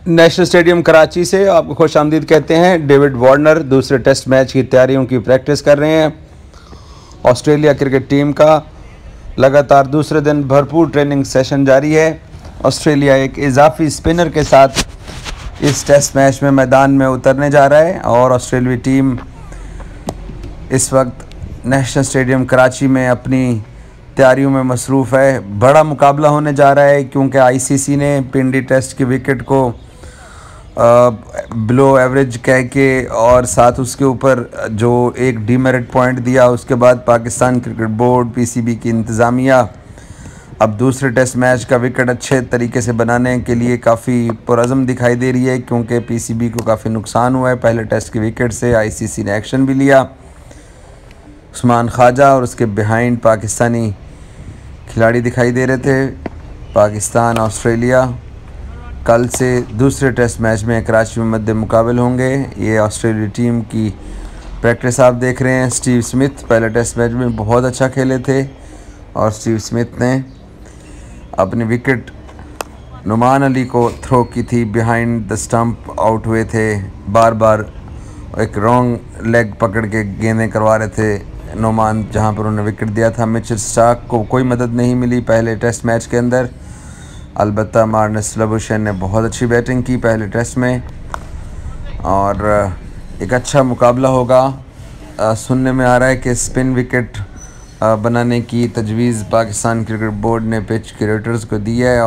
National stadium Karachi से आपको खुशामदीद कहते हैं। डेविड वार्नर दूसरे टेस्ट मैच की तैयारियों की प्रैक्टिस कर रहे हैं। ऑस्ट्रेलिया क्रिकेट टीम का लगातार दूसरे दिन भरपूर ट्रेनिंग सेशन जारी है। ऑस्ट्रेलिया एक इजाफी स्पिनर के साथ इस टेस्ट मैच में मैदान में उतरने जा रहा है और ऑस्ट्रेलियाई टीम इस वक्त नेशनल स्टेडियम कराची में अपनी तैयारियों में मसरूफ़ है। बड़ा मुकाबला होने जा रहा है क्योंकि आईसीसी ने पिंडी टेस्ट की विकेट को बिलो एवरेज कह के और साथ उसके ऊपर जो एक डीमेरिट पॉइंट दिया, उसके बाद पाकिस्तान क्रिकेट बोर्ड पीसीबी की इंतज़ामिया अब दूसरे टेस्ट मैच का विकेट अच्छे तरीके से बनाने के लिए काफ़ी पुरज़म दिखाई दे रही है क्योंकि पीसीबी को काफ़ी नुकसान हुआ है पहले टेस्ट की विकेट से। आईसीसी ने एक्शन भी लिया। उस्मान ख्वाजा और उसके बिहाइंड पाकिस्तानी खिलाड़ी दिखाई दे रहे थे। पाकिस्तान ऑस्ट्रेलिया कल से दूसरे टेस्ट मैच में कराची में मद्दे मुकाबल होंगे। ये ऑस्ट्रेलिया टीम की प्रैक्टिस आप देख रहे हैं। स्टीव स्मिथ पहले टेस्ट मैच में बहुत अच्छा खेले थे और स्टीव स्मिथ ने अपनी विकेट नुमान अली को थ्रो की थी, बिहाइंड द स्टंप आउट हुए थे। बार बार एक रॉन्ग लेग पकड़ के गेंदें करवा रहे थे नुमान, जहां पर उन्होंने विकेट दिया था। मिचेल स्टार्क को कोई मदद नहीं मिली पहले टेस्ट मैच के अंदर। अलबत्ता मार्नस लबुशेन ने बहुत अच्छी बैटिंग की पहले टेस्ट में और एक अच्छा मुकाबला होगा। सुनने में आ रहा है कि स्पिन विकेट बनाने की तजवीज़ पाकिस्तान क्रिकेट बोर्ड ने पिच क्रिएटर्स को दी है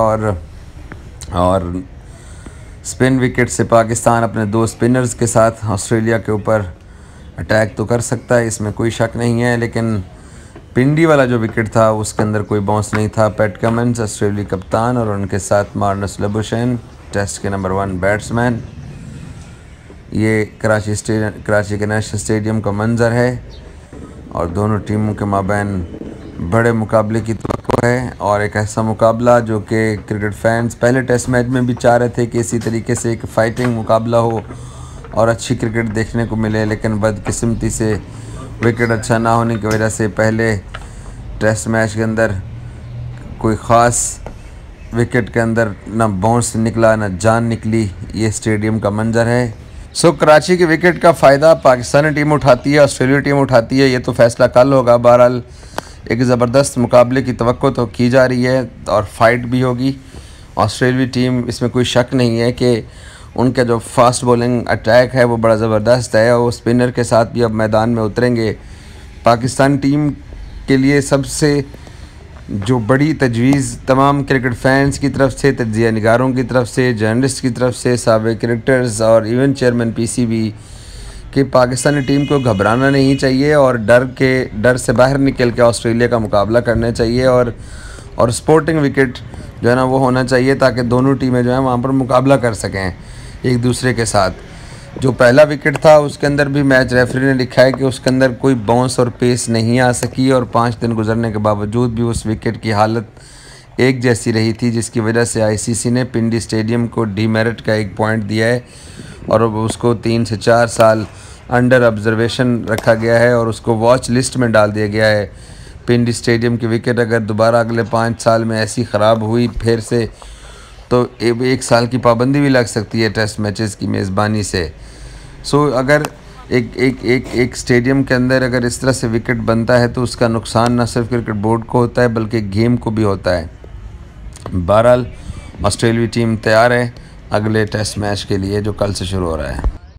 और स्पिन विकेट से पाकिस्तान अपने दो स्पिनर्स के साथ ऑस्ट्रेलिया के ऊपर अटैक तो कर सकता है, इसमें कोई शक नहीं है। लेकिन पिंडी वाला जो विकेट था उसके अंदर कोई बाउंस नहीं था। पैट कमिंस ऑस्ट्रेलिया कप्तान और उनके साथ मार्नस लबुशेन टेस्ट के नंबर 1 बैट्समैन। ये कराची के नेशनल स्टेडियम का मंजर है और दोनों टीमों के माबैन बड़े मुकाबले की तवक्को है और एक ऐसा मुकाबला जो कि क्रिकेट फैंस पहले टेस्ट मैच में भी चाह रहे थे कि इसी तरीके से एक फ़ाइटिंग मुकाबला हो और अच्छी क्रिकेट देखने को मिले। लेकिन बदकिस्मती से विकेट अच्छा ना होने की वजह से पहले टेस्ट मैच के अंदर कोई ख़ास विकेट के अंदर ना बाउंस निकला ना जान निकली। ये स्टेडियम का मंजर है। कराची के विकेट का फ़ायदा पाकिस्तानी टीम उठाती है, ऑस्ट्रेलिया टीम उठाती है, ये तो फ़ैसला कल होगा। बहरहाल एक ज़बरदस्त मुकाबले की तवक्को तो की जा रही है और फाइट भी होगी। ऑस्ट्रेलिया टीम, इसमें कोई शक नहीं है कि उनका जो फास्ट बॉलिंग अटैक है वो बड़ा ज़बरदस्त है और वो स्पिनर के साथ भी अब मैदान में उतरेंगे। पाकिस्तान टीम के लिए सबसे जो बड़ी तजवीज़ तमाम क्रिकेट फैंस की तरफ से, तज्ज़िया निगारों की तरफ से, जर्नलिस्ट की तरफ से, साबिक़ क्रिकेटर्स और इवेंट चेयरमैन पीसीबी कि पाकिस्तानी टीम को घबराना नहीं चाहिए और डर से बाहर निकल के ऑस्ट्रेलिया का मुकाबला करना चाहिए और स्पोर्टिंग विकेट जो है ना वो होना चाहिए ताकि दोनों टीमें जो है वहाँ पर मुकाबला कर सकें एक दूसरे के साथ। जो पहला विकेट था उसके अंदर भी मैच रेफरी ने लिखा है कि उसके अंदर कोई बाउंस और पेस नहीं आ सकी और 5 दिन गुजरने के बावजूद भी उस विकेट की हालत एक जैसी रही थी, जिसकी वजह से आईसीसी ने पिंडी स्टेडियम को डीमेरिट का एक पॉइंट दिया है और उसको 3 से 4 साल अंडर ऑब्जर्वेशन रखा गया है और उसको वॉच लिस्ट में डाल दिया गया है। पिंडी स्टेडियम की विकेट अगर दोबारा अगले 5 साल में ऐसी ख़राब हुई फिर से तो 1 साल की पाबंदी भी लग सकती है टेस्ट मैचेस की मेज़बानी से। अगर एक स्टेडियम के अंदर अगर इस तरह से विकेट बनता है तो उसका नुकसान न सिर्फ क्रिकेट बोर्ड को होता है बल्कि गेम को भी होता है। बहरहाल ऑस्ट्रेलिया टीम तैयार है अगले टेस्ट मैच के लिए जो कल से शुरू हो रहा है।